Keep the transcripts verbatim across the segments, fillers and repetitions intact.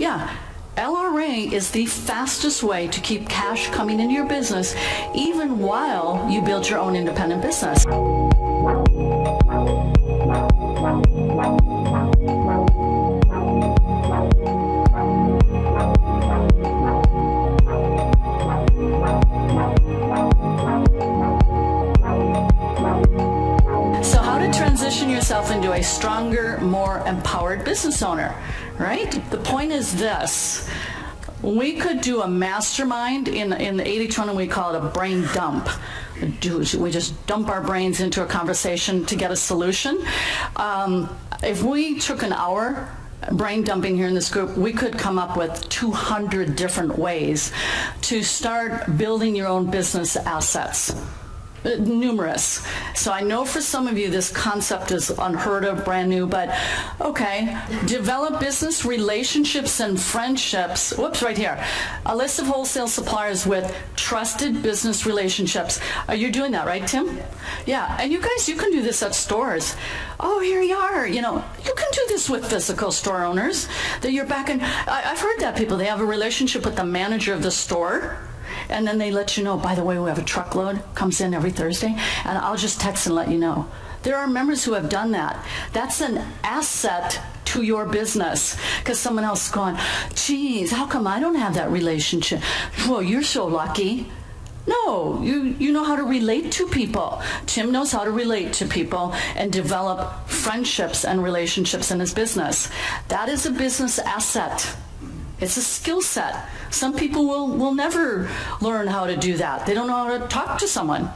Yeah. L R A is the fastest way to keep cash coming into your business even while you build your own independent business. So how to transition yourself into a stronger, more empowered business owner, right? The point is this. We could do a mastermind in, in the eighty twenty, we call it a brain dump. We just dump our brains into a conversation to get a solution. Um, if we took an hour brain dumping here in this group, we could come up with two hundred different ways to start building your own business assets. Numerous. So I know for some of you this concept is unheard of, brand new, but okay. Develop business relationships and friendships. Whoops, right here. A list of wholesale suppliers with trusted business relationships. Are you doing that, right, Tim? Yeah, and you guys, you can do this at stores. Oh, here you are. You know, you can do this with physical store owners. That you're back in, I, I've heard that people, they have a relationship with the manager of the store. And then they let you know, by the way, we have a truckload, comes in every Thursday, and I'll just text and let you know. There are members who have done that. That's an asset to your business, because someone else is going, geez, how come I don't have that relationship? Well, you're so lucky. No, you, you know how to relate to people. Tim knows how to relate to people and develop friendships and relationships in his business. That is a business asset. It's a skill set. Some people will, will never learn how to do that. They don't know how to talk to someone.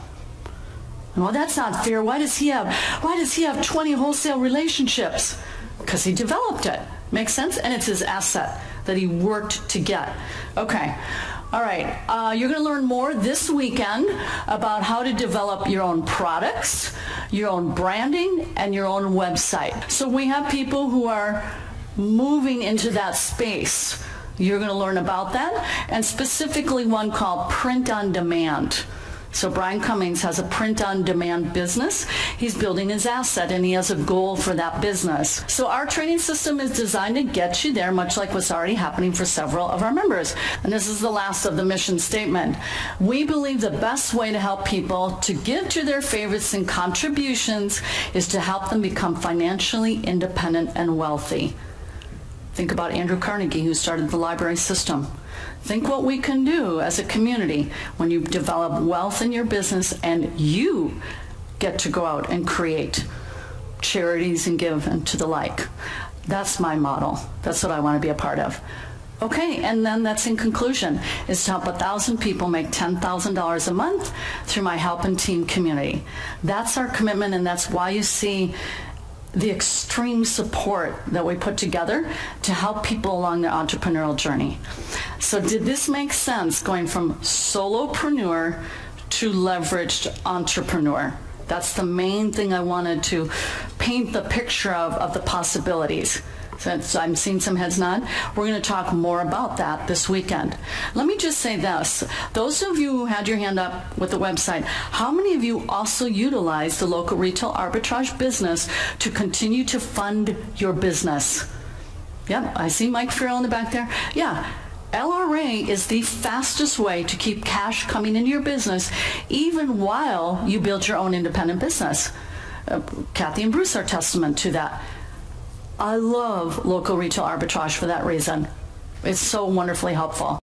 Well, that's not fair. Why does he have, why does he have twenty wholesale relationships? Because he developed it. Makes sense? And it's his asset that he worked to get. Okay. All right. Uh, you're going to learn more this weekend about how to develop your own products, your own branding, and your own website. So we have people who are moving into that space. You're going to learn about that, and specifically one called Print on Demand. So Brian Cummings has a print-on-demand business. He's building his asset, and he has a goal for that business. So our training system is designed to get you there, much like what's already happening for several of our members. And this is the last of the mission statement. We believe the best way to help people to give to their favorites and contributions is to help them become financially independent and wealthy. Think about Andrew Carnegie, who started the library system. Think what we can do as a community when you develop wealth in your business and you get to go out and create charities and give and to the like. That's my model. That's what I want to be a part of. Okay, and then that's in conclusion, is to help a thousand people make ten thousand dollars a month through my Help and Team community. That's our commitment, and that's why you see the extreme support that we put together to help people along their entrepreneurial journey. So did this make sense, going from solopreneur to leveraged entrepreneur? That's the main thing I wanted to paint the picture of, of the possibilities. Since I'm seeing some heads nod, we're going to talk more about that this weekend. Let me just say this. Those of you who had your hand up with the website, how many of you also utilize the local retail arbitrage business to continue to fund your business? Yep, I see Mike Farrell in the back there. Yeah. L R A is the fastest way to keep cash coming into your business even while you build your own independent business. Uh, Kathy and Bruce are testament to that. I love local retail arbitrage for that reason. It's so wonderfully helpful.